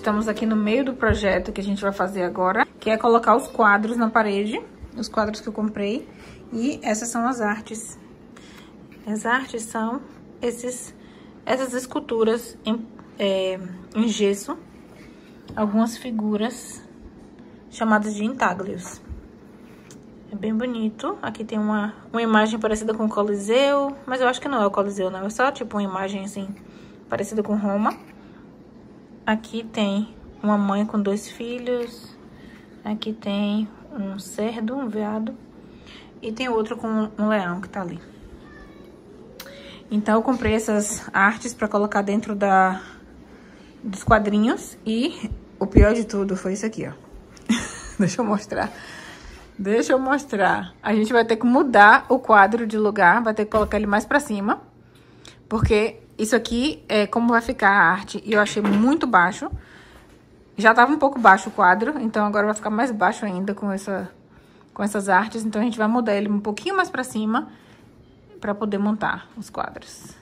Estamos aqui no meio do projeto que a gente vai fazer agora, que é colocar os quadros na parede, os quadros que eu comprei. E essas são as artes. As artes são essas esculturas em gesso, algumas figuras chamadas de intáglios. É bem bonito. Aqui tem uma imagem parecida com o Coliseu, mas eu acho que não é o Coliseu, não. É só tipo uma imagem assim, parecida com Roma. Aqui tem uma mãe com 2 filhos. Aqui tem um cerdo, um veado. E tem outro com um leão que tá ali. Então eu comprei essas artes pra colocar dentro dos quadrinhos. E o pior de tudo foi isso aqui, ó. Deixa eu mostrar. Deixa eu mostrar. A gente vai ter que mudar o quadro de lugar. Vai ter que colocar ele mais pra cima. Porque isso aqui é como vai ficar a arte. E eu achei muito baixo. Já tava um pouco baixo o quadro. Então agora vai ficar mais baixo ainda com essas artes. Então a gente vai mudar ele um pouquinho mais pra cima. Pra poder montar os quadros.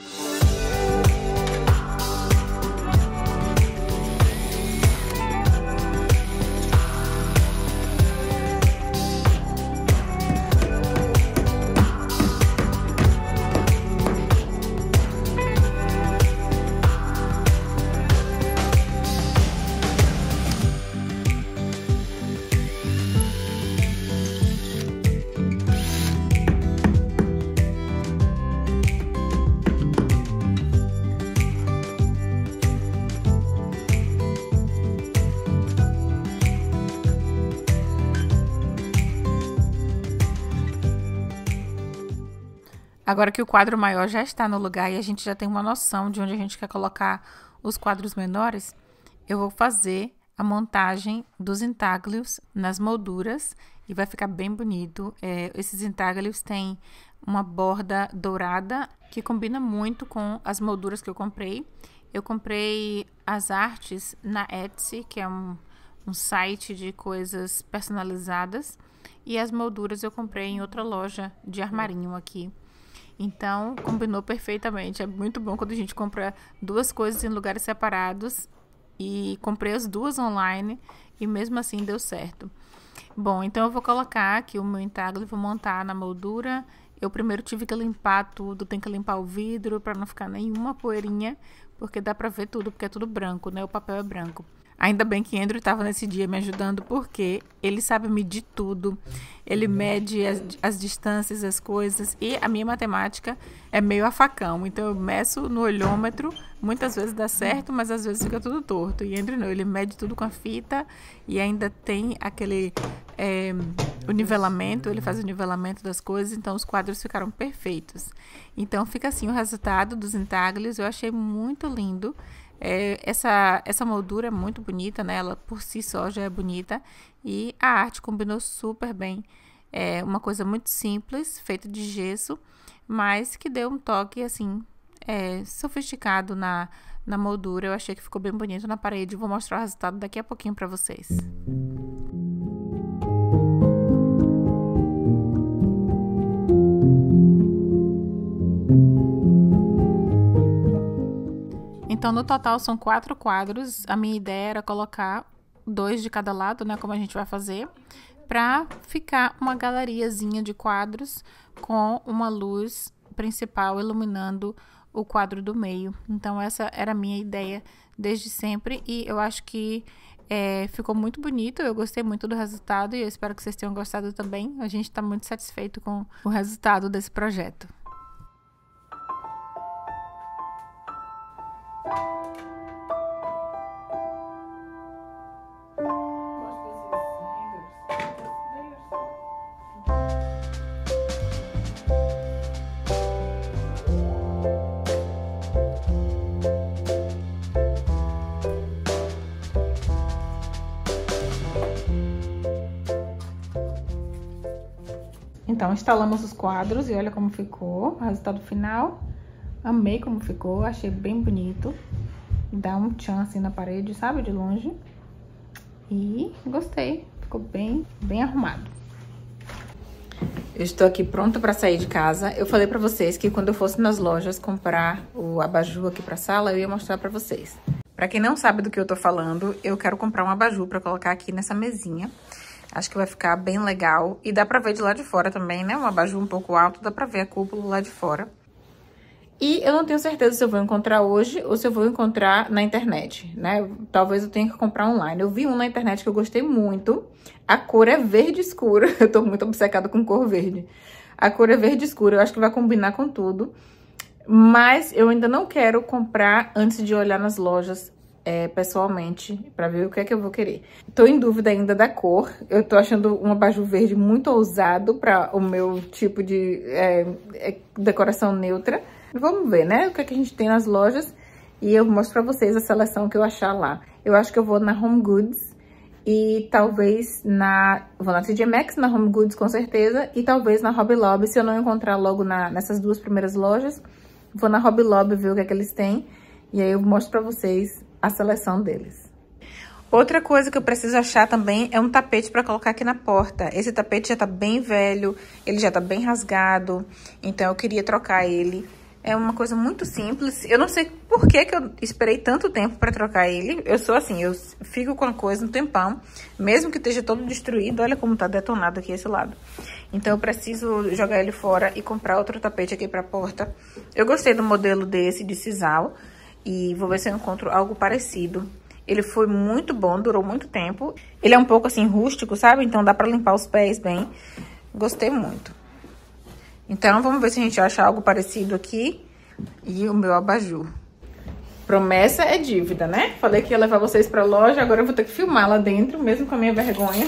Agora que o quadro maior já está no lugar e a gente já tem uma noção de onde a gente quer colocar os quadros menores, eu vou fazer a montagem dos intáglios nas molduras e vai ficar bem bonito. Esses intáglios têm uma borda dourada que combina muito com as molduras que eu comprei. Eu comprei as artes na Etsy, que é um site de coisas personalizadas, e as molduras eu comprei em outra loja de armarinho aqui. Então, combinou perfeitamente. É muito bom quando a gente compra 2 coisas em lugares separados. E comprei as 2 online e mesmo assim deu certo. Bom, então eu vou colocar aqui o meu intáglio, vou montar na moldura. Eu primeiro tive que limpar tudo, tem que limpar o vidro para não ficar nenhuma poeirinha, porque dá para ver tudo, porque é tudo branco, né? O papel é branco. Ainda bem que Andrew estava nesse dia me ajudando, porque ele sabe medir tudo. Ele mede as distâncias, as coisas. E a minha matemática é meio a facão. Então eu meço no olhômetro. Muitas vezes dá certo, mas às vezes fica tudo torto. E Andrew não, ele mede tudo com a fita. E ainda tem aquele o nivelamento. Ele faz o nivelamento das coisas. Então os quadros ficaram perfeitos. Então fica assim o resultado dos intáglios. Eu achei muito lindo. Essa moldura é muito bonita, né? Ela por si só já é bonita e a arte combinou super bem. É uma coisa muito simples, feita de gesso, mas que deu um toque assim sofisticado na moldura. Eu achei que ficou bem bonito na parede. Vou mostrar o resultado daqui a pouquinho para vocês. Então, no total, são 4 quadros. A minha ideia era colocar 2 de cada lado, né? Como a gente vai fazer. Pra ficar uma galeriazinha de quadros com uma luz principal iluminando o quadro do meio. Então, essa era a minha ideia desde sempre. E eu acho que ficou muito bonito. Eu gostei muito do resultado e eu espero que vocês tenham gostado também. A gente tá muito satisfeito com o resultado desse projeto. Então, instalamos os quadros e olha como ficou o resultado final. Amei como ficou, achei bem bonito. Dá um tchan assim na parede, sabe? De longe. E gostei, ficou bem arrumado. Eu estou aqui pronta para sair de casa. Eu falei para vocês que quando eu fosse nas lojas comprar o abajur aqui para sala, eu ia mostrar para vocês. Pra quem não sabe do que eu tô falando, eu quero comprar um abajur pra colocar aqui nessa mesinha. Acho que vai ficar bem legal. E dá pra ver de lá de fora também, né? Um abajur um pouco alto, dá pra ver a cúpula lá de fora. E eu não tenho certeza se eu vou encontrar hoje ou se eu vou encontrar na internet, né? Talvez eu tenha que comprar online. Eu vi um na internet que eu gostei muito. A cor é verde escura. Eu tô muito obcecada com cor verde. A cor é verde escura, eu acho que vai combinar com tudo. Mas eu ainda não quero comprar antes de olhar nas lojas pessoalmente, pra ver o que é que eu vou querer. Tô em dúvida ainda da cor. Eu tô achando um abajur verde muito ousado pra o meu tipo de decoração neutra. Vamos ver, né? O que é que a gente tem nas lojas. E eu mostro pra vocês a seleção que eu achar lá. Eu acho que eu vou na Home Goods. E talvez vou na TJ Maxx, na Home Goods com certeza. E talvez na Hobby Lobby, se eu não encontrar logo nessas duas primeiras lojas. Vou na Hobby Lobby ver o que é que eles têm. E aí eu mostro pra vocês a seleção deles. Outra coisa que eu preciso achar também é um tapete pra colocar aqui na porta. Esse tapete já tá bem velho, ele já tá bem rasgado. Então eu queria trocar ele. É uma coisa muito simples. Eu não sei por que eu esperei tanto tempo pra trocar ele. Eu sou assim, eu fico com a coisa um tempão. Mesmo que esteja todo destruído, olha como tá detonado aqui esse lado. Então eu preciso jogar ele fora e comprar outro tapete aqui pra porta. Eu gostei do modelo desse, de sisal. E vou ver se eu encontro algo parecido. Ele foi muito bom, durou muito tempo. Ele é um pouco assim rústico, sabe? Então dá pra limpar os pés bem. Gostei muito. Então vamos ver se a gente acha algo parecido aqui. E o meu abajur. Promessa é dívida, né? Falei que ia levar vocês pra loja, agora eu vou ter que filmar lá dentro, mesmo com a minha vergonha.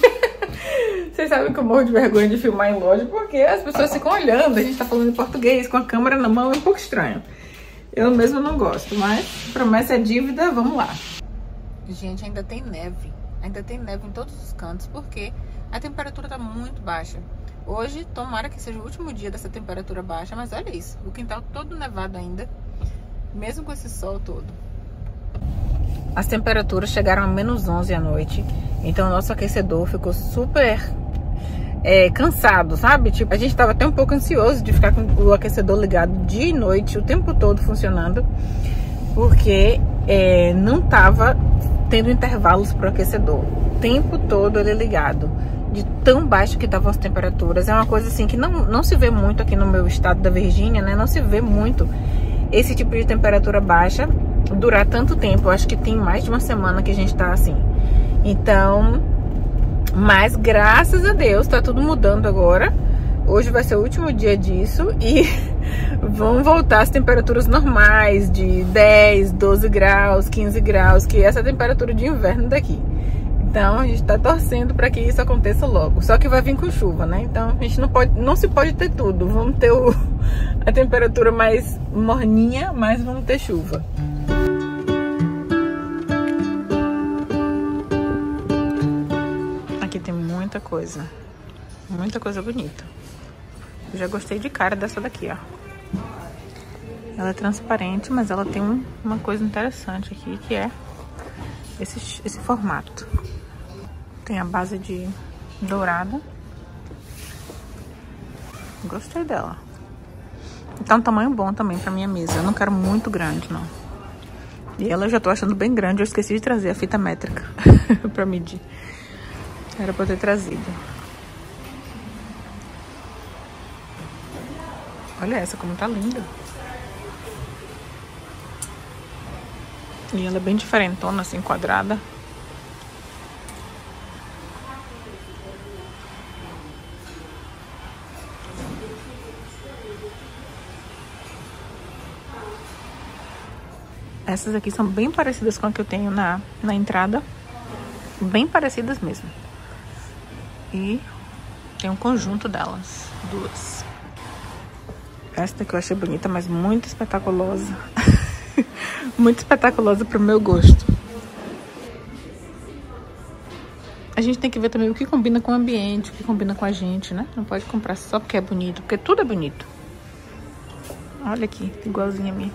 Vocês sabem que eu morro de vergonha de filmar em loja, porque as pessoas ficam olhando, a gente tá falando em português, com a câmera na mão, é um pouco estranho. Eu mesmo não gosto, mas promessa é dívida, vamos lá. Gente, ainda tem neve. Ainda tem neve em todos os cantos, porque a temperatura tá muito baixa. Hoje, tomara que seja o último dia dessa temperatura baixa, mas olha isso. O quintal todo nevado ainda, mesmo com esse sol todo. As temperaturas chegaram a -11 à noite, então o nosso aquecedor ficou super cansado, sabe? Tipo, a gente tava até um pouco ansioso de ficar com o aquecedor ligado dia e noite, o tempo todo funcionando, porque não tava tendo intervalos pro aquecedor. O tempo todo ele ligado, de tão baixo que estavam as temperaturas. É uma coisa assim que não se vê muito aqui no meu estado da Virgínia, né? Não se vê muito esse tipo de temperatura baixa durar tanto tempo. Eu acho que tem mais de uma semana que a gente tá assim. Então, mas graças a Deus tá tudo mudando agora. Hoje vai ser o último dia disso e vão voltar as temperaturas normais de 10, 12 graus, 15 graus, que é essa temperatura de inverno daqui. Então a gente tá torcendo para que isso aconteça logo. Só que vai vir com chuva, né? Então a gente não se pode ter tudo. Vamos ter a temperatura mais morninha, mas vamos ter chuva. Aqui tem muita coisa bonita. Eu já gostei de cara dessa daqui, ó. Ela é transparente, mas ela tem uma coisa interessante aqui, que é esse formato. Tem a base de dourada. Gostei dela. Tá um tamanho bom também pra minha mesa. Eu não quero muito grande, não. E ela eu já tô achando bem grande. Eu esqueci de trazer a fita métrica pra medir. Era pra eu ter trazido. Olha essa como tá linda. E ela é bem diferentona, assim, quadrada. Essas aqui são bem parecidas com a que eu tenho na entrada. Bem parecidas mesmo. E tem um conjunto delas, duas. Esta que eu achei bonita, mas muito espetaculosa. Muito espetaculosa pro meu gosto. A gente tem que ver também o que combina com o ambiente, o que combina com a gente, né? Não pode comprar só porque é bonito, porque tudo é bonito. Olha aqui, igualzinha a minha.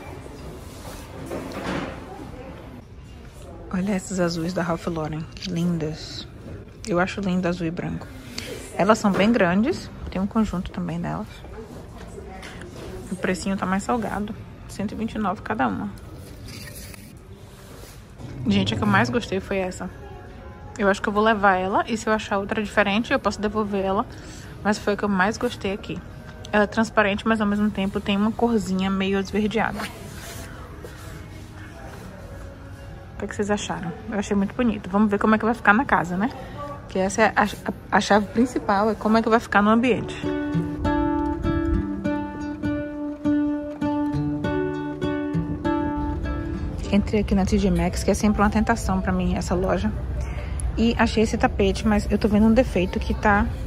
Olha essas azuis da Ralph Lauren, lindas. Eu acho lindo azul e branco. Elas são bem grandes, tem um conjunto também delas. O precinho tá mais salgado, R$129 cada uma. Gente, a que eu mais gostei foi essa. Eu acho que eu vou levar ela. E se eu achar outra diferente, eu posso devolver ela. Mas foi a que eu mais gostei aqui. Ela é transparente, mas ao mesmo tempo tem uma corzinha meio esverdeada. O que vocês acharam? Eu achei muito bonito. Vamos ver como é que vai ficar na casa, né? Que essa é a chave principal, é como é que vai ficar no ambiente. Entrei aqui na TJ Maxx, que é sempre uma tentação pra mim, essa loja. E achei esse tapete, mas eu tô vendo um defeito que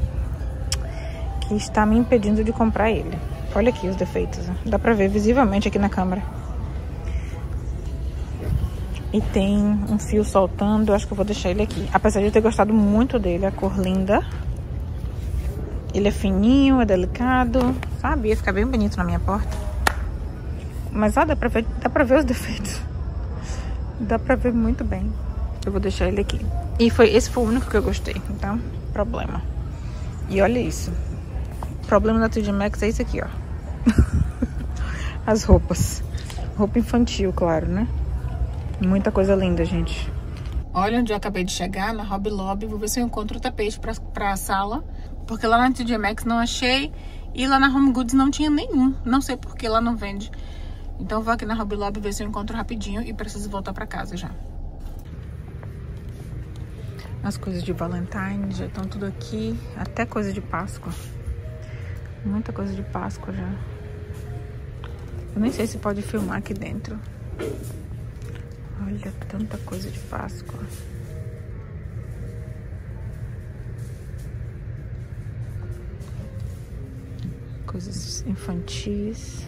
está me impedindo de comprar ele. Olha aqui os defeitos, ó. Dá pra ver visivelmente aqui na câmera. E tem um fio soltando, eu acho que eu vou deixar ele aqui. Apesar de eu ter gostado muito dele, a cor linda. Ele é fininho, é delicado, sabe? Ia ficar bem bonito na minha porta. Mas ó, dá pra ver os defeitos. Dá pra ver muito bem. Eu vou deixar ele aqui. E esse foi o único que eu gostei, então, problema. E olha isso. O problema da TJ Maxx é isso aqui, ó. As roupas. Roupa infantil, claro, né? Muita coisa linda, gente. Olha onde eu acabei de chegar, na Hobby Lobby. Vou ver se eu encontro o tapete pra sala. Porque lá na TJ Maxx não achei. E lá na Home Goods não tinha nenhum. Não sei por que lá não vende. Então eu vou aqui na Hobby Lobby ver se eu encontro rapidinho. E preciso voltar pra casa já. As coisas de Valentine já estão tudo aqui. Até coisa de Páscoa. Muita coisa de Páscoa já. Eu nem sei se pode filmar aqui dentro. Olha, tanta coisa de Páscoa. Coisas infantis.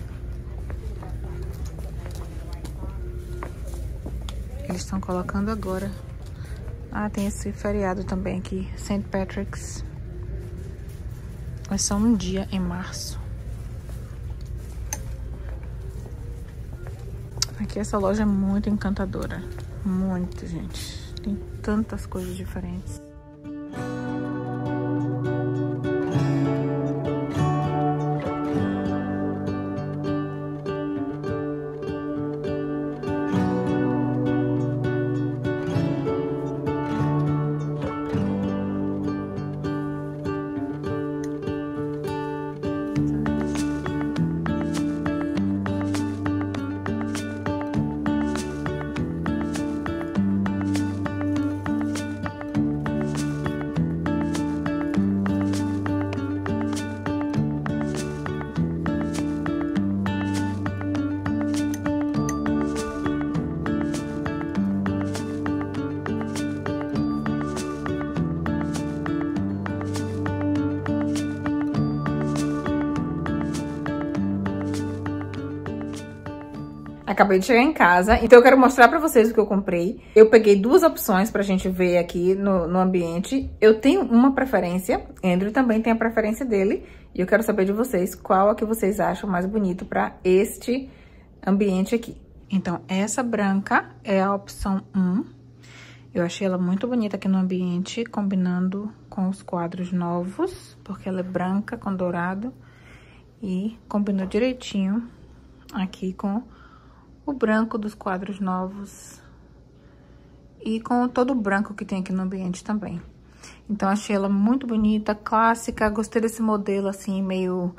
Eles estão colocando agora. Ah, tem esse feriado também aqui, St. Patrick's. É só um dia em março. Aqui essa loja é muito encantadora. Muito, gente. Tem tantas coisas diferentes. Acabei de chegar em casa, então eu quero mostrar pra vocês o que eu comprei. Eu peguei duas opções pra gente ver aqui no ambiente. Eu tenho uma preferência, Andrew também tem a preferência dele. E eu quero saber de vocês qual é que vocês acham mais bonito pra este ambiente aqui. Então, essa branca é a opção 1. Eu achei ela muito bonita aqui no ambiente, combinando com os quadros novos, porque ela é branca com dourado. E combinou direitinho aqui com o branco dos quadros novos e com todo o branco que tem aqui no ambiente também. Então, achei ela muito bonita, clássica. Gostei desse modelo, assim, meio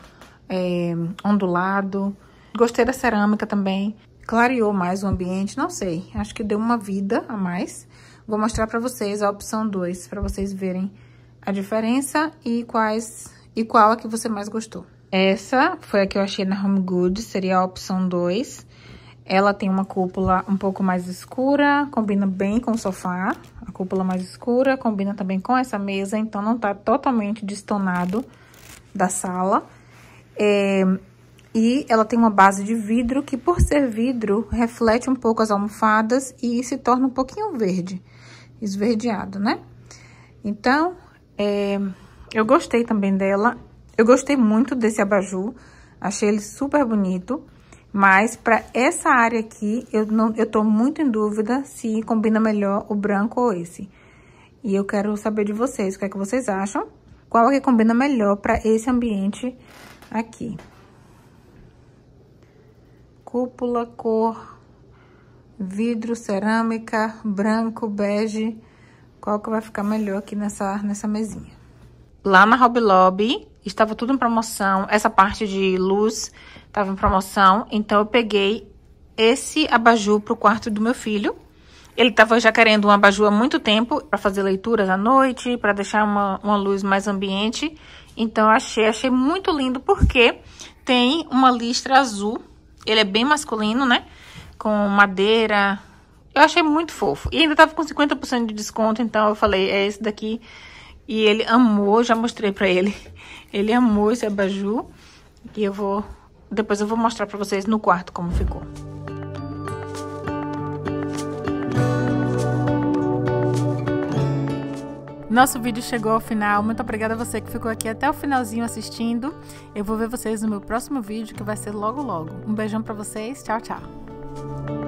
ondulado. Gostei da cerâmica também. Clareou mais o ambiente, não sei. Acho que deu uma vida a mais. Vou mostrar pra vocês a opção 2, pra vocês verem a diferença e qual a que você mais gostou. Essa foi a que eu achei na Home Goods, seria a opção 2. Ela tem uma cúpula um pouco mais escura, combina bem com o sofá. A cúpula mais escura combina também com essa mesa, então não tá totalmente destonado da sala. E ela tem uma base de vidro que, por ser vidro, reflete um pouco as almofadas e se torna um pouquinho verde, esverdeado, né? Então, eu gostei também dela. Eu gostei muito desse abajur, achei ele super bonito. Mas, pra essa área aqui, eu tô muito em dúvida se combina melhor o branco ou esse. E eu quero saber de vocês, o que é que vocês acham? Qual é que combina melhor pra esse ambiente aqui? Cúpula, cor vidro, cerâmica, branco, bege. Qual que vai ficar melhor aqui nessa mesinha? Lá na Hobby Lobby estava tudo em promoção. Essa parte de luz estava em promoção. Então eu peguei esse abajur pro quarto do meu filho. Ele estava já querendo um abajur há muito tempo para fazer leituras à noite, para deixar uma luz mais ambiente. Então eu achei muito lindo porque tem uma listra azul. Ele é bem masculino, né? Com madeira. Eu achei muito fofo. E ainda tava com 50% de desconto, então eu falei, é esse daqui. E ele amou, já mostrei pra ele. Ele amou esse abajur. E depois eu vou mostrar pra vocês no quarto como ficou. Nosso vídeo chegou ao final. Muito obrigada a você que ficou aqui até o finalzinho assistindo. Eu vou ver vocês no meu próximo vídeo, que vai ser logo logo. Um beijão pra vocês. Tchau, tchau.